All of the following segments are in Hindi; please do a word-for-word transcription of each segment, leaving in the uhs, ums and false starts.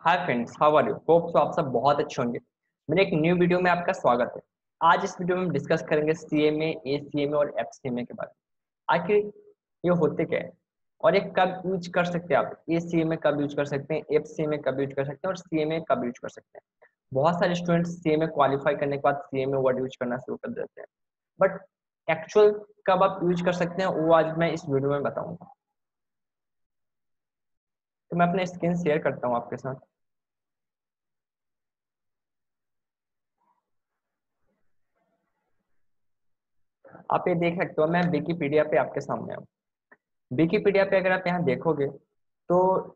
Hi friends, how are you? Hope so आप सब बहुत अच्छे होंगे। मेरे एक न्यू वीडियो में आपका स्वागत है। आज इस वीडियो में हम डिस्कस करेंगे सीएमए, एसीएमए और एफसीएमए के बारे में। आखिर ये होते क्या है और ये कब यूज कर सकते हैं आप? एसीएमए कब यूज कर सकते हैं, एफसीएमए कब यूज कर सकते हैं और सीएमए कब यूज कर सकते हैं? बहुत सारे स्टूडेंट्स सीएमए क्वालिफाई करने के बाद सीएमए वर्ड यूज करना शुरू कर देते हैं, बट एक्चुअल कब आप यूज कर सकते हैं वो आज मैं इस वीडियो में बताऊंगा। तो मैं अपना स्क्रीन शेयर करता हूँ आपके साथ। आप ये देख सकते हो, मैं विकिपीडिया पे आपके सामने हूँ। विकिपीडिया पे अगर आप यहाँ देखोगे तो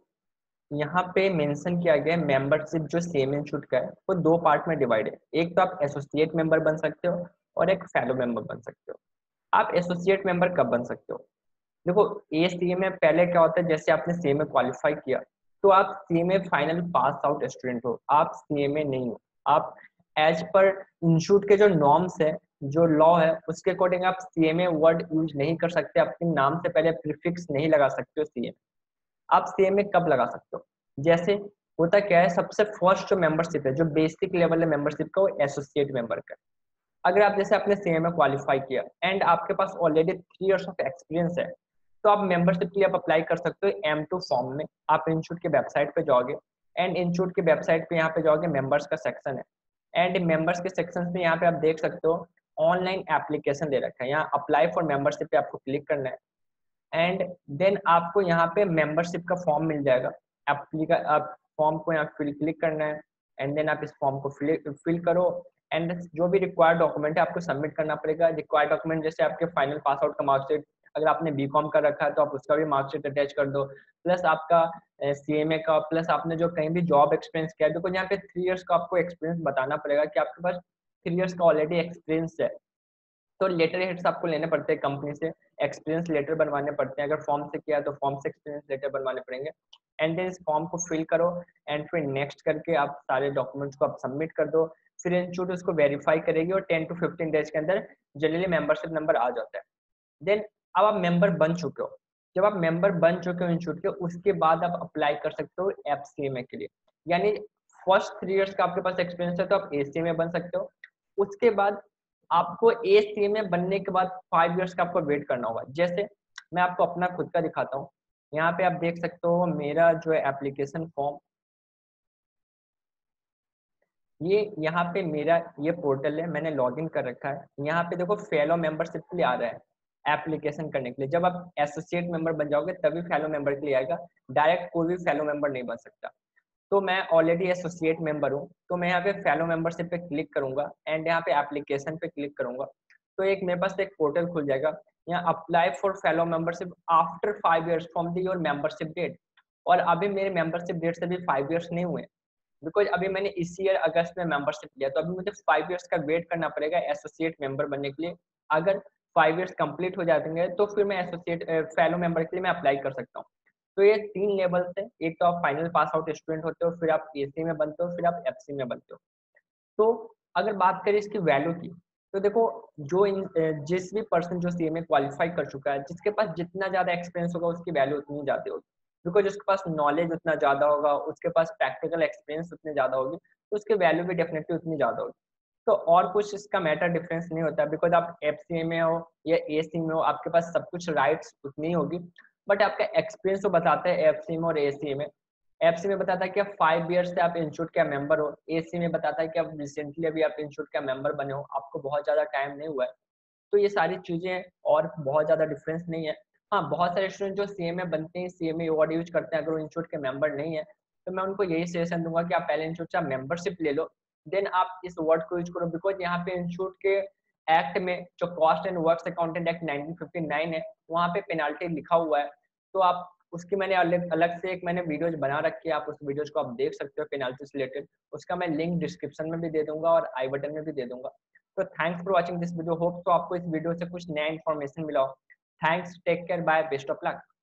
यहाँ पे मेंशन किया गया है मेंबरशिप जो सेम इंस्टीट्यूट का है वो दो पार्ट में डिवाइड है। एक तो आप एसोसिएट मेंबर बन सकते हो और एक फेलो मेंबर बन सकते हो। आप एसोसिएट मेंबर कब बन सकते हो? देखो, ए सी ए में पहले क्या होता है, जैसे आपने सी ए में क्वालिफाई किया तो आप सी ए में फाइनल पास आउट स्टूडेंट हो, आप सी ए में नहीं हो। आप एज पर इंस्टीट्यूट के जो नॉर्म्स है, जो लॉ है, उसके अकॉर्डिंग आप सी ए में वर्ड यूज नहीं कर सकते, अपने नाम से पहले प्रीफिक्स नहीं लगा सकते हो सी ए में। आप सी ए में कब लगा सकते हो? जैसे होता क्या है, सबसे फर्स्ट जो मेंबरशिप है, जो बेसिक लेवल है मेंबरशिप का, वो एसोसिएट मेंबर का है। अगर आप जैसे अपने सी ए में क्वालिफाई किया एंड आपके पास already three years of experience है, तो आप मेंबरशिप के लिए आप अप्लाई कर सकते हो एम टू फॉर्म में। आप इंस्टीट्यूट के वेबसाइट पे जाओगे एंड इंस्टीट्यूट के वेबसाइट पे यहाँ पे जाओगे, मेंबर्स का सेक्शन है एंड मेंबर्स के सेक्शन में यहाँ पे आप देख सकते हो ऑनलाइन एप्लीकेशन दे रखा है। यहाँ अप्लाई फॉर मेंबरशिप पे आपको क्लिक करना है एंड देन आपको यहाँ पे मेंबरशिप का फॉर्म मिल जाएगा। एप्लीका आप फॉर्म को यहाँ फिल क्लिक करना है एंड देन आप इस फॉर्म को फिल फिल करो एंड जो भी रिक्वायर्ड डॉक्यूमेंट है आपको सबमिट करना पड़ेगा। रिक्वायर्ड डॉक्यूमेंट जैसे आपके फाइनल पास आउट का मार्कशीट, अगर आपने बी कॉम कर रखा है तो आप उसका भी मार्कशीट अटैच कर दो, प्लस आपका सी एम ए का, प्लस आपने जो कहीं भी जॉब एक्सपीरियंस किया है। देखो यहाँ पे थ्री इयर्स का आपको एक्सपीरियंस बताना पड़ेगा कि आपके पास थ्री इयर्स का ऑलरेडी एक्सपीरियंस है। तो लेटर हेड्स आपको लेने पड़ते हैं कंपनी से, एक्सपीरियंस लेटर बनवाने पड़ते हैं। अगर फॉर्म से किया तो फॉर्म से एक्सपीरियंस लेटर बनवाने पड़ेंगे एंड देन इस फॉर्म को फिल करो एंड फिर नेक्स्ट करके आप सारे डॉक्यूमेंट्स को आप सबमिट कर दो। फिर इंस्टीट्यूट उसको वेरीफाई करेगी और टेन टू फिफ्टीन डेज के अंदर जनरली मेंबरशिप नंबर आ जाता है। देन अब आप मेंबर बन चुके हो। जब आप मेंबर बन चुके हो इंस्टीट्यूट के, उसके बाद आप अप्लाई कर सकते हो एफ सी एम ए के लिए। यानी फर्स्ट थ्री इयर्स का आपके पास एक्सपीरियंस है तो आप ए सी एम ए बन सकते हो। उसके बाद आपको ए सी एम ए बनने के बाद फाइव इयर्स का आपको वेट करना होगा। जैसे मैं आपको अपना खुद का दिखाता हूँ। यहाँ पे आप देख सकते हो मेरा जो है एप्लीकेशन फॉर्म, ये यहाँ पे मेरा ये पोर्टल है, मैंने लॉगिन कर रखा है। यहाँ पे देखो फेलो मेंबरशिप के लिए आ रहा है एप्लीकेशन करने के लिए। जब आप एसोसिएट मेंबर बन जाओगे तभी फेलो मेंबर के लिए आएगा, डायरेक्ट कोई भी फेलो मेंबर नहीं बन सकता। तो मैं ऑलरेडी एसोसिएट मेंबर हूँ, तो मैं यहाँ पे फेलो मेंबरशिप पे क्लिक करूंगा एंड यहाँ पे एप्लीकेशन पे क्लिक करूंगा तो एक मेरे पास एक पोर्टल खुल जाएगा। यहाँ apply for fellow membership after five years from the your membership date. और अभी मेरे मेंबरशिप डेट से भी फाइव इयर्स नहीं हुए, बिकॉज अभी मैंने इस ईयर अगस्त में मेंबरशिप लिया, तो अभी मुझे फाइव इयर्स का वेट करना पड़ेगा एसोसिएट मेंबर बनने के लिए। अगर फाइव इयर्स कंप्लीट हो जाएंगे तो फिर मैं एसोसिएट फेलो मेंबर के लिए मैं अप्लाई कर सकता हूँ। तो ये तीन लेवल्स है, एक तो आप फाइनल पास आउट स्टूडेंट होते हो, फिर आप ए सी में बनते हो, फिर आप एफ सी में बनते हो। तो अगर बात करें इसकी वैल्यू की, तो देखो जो इन जिस भी पर्सन जो सी ए में क्वालिफाई कर चुका है, जिसके पास जितना ज्यादा एक्सपीरियंस होगा उसकी वैल्यू उतनी ज्यादा होगी। बिकॉज उसके पास नॉलेज उतना ज्यादा होगा, उसके पास प्रैक्टिकल एक्सपीरियंस उतनी ज्यादा होगी, तो उसकी वैल्यू भी डेफिनेटली उतनी ज्यादा होगी। तो और कुछ इसका मैटर डिफरेंस नहीं होता, बिकॉज आप एफ सी ए में हो या ए सी में हो, आपके पास सब कुछ राइट्स उतनी होगी, बट आपका एक्सपीरियंस तो बताता है एफ सी में और ए सी में। एफ सी में बताता है कि आप फाइव ईयर से आप इंस्टीट्यूट का मेंबर हो, ए सी में बताता है कि आप रिसेंटली अभी आप इंस्टीट्यूट का मेंबर बने हो, आपको बहुत ज्यादा टाइम नहीं हुआ है। तो ये सारी चीजें और बहुत ज्यादा डिफरेंस नहीं है। हाँ, बहुत सारे स्टूडेंट जो सी ए में बनते हैं, सी ए में वर्ड यूज करते हैं, अगर वो इंस्टीट्यूट के मेंबर नहीं है तो मैं उनको यही सजेशन दूंगा कि आप पहले इंस्टीट्यूट से मेंबरशिप ले लो, देन आप इस वर्ड को यूज करो। बिकॉज यहाँ पे इंस्टीट्यूट के एक्ट में जो cost and works accountant act nineteen fifty nine है, वहाँ पे पेनाल्टी लिखा हुआ है। तो आप उसकी मैंने अलग अलग से एक मैंने वीडियोज बना रखी है, आप उस वीडियोज को आप देख सकते हो पेनाल्टी से रिलेटेड। उसका मैं लिंक डिस्क्रिप्शन में भी दे दूंगा और आई बटन में भी दे दूंगा। तो thanks for watching this video, hope तो आपको इस वीडियो से कुछ नया इन्फॉर्मेशन मिला हो। Thanks, take care, bye, best of luck.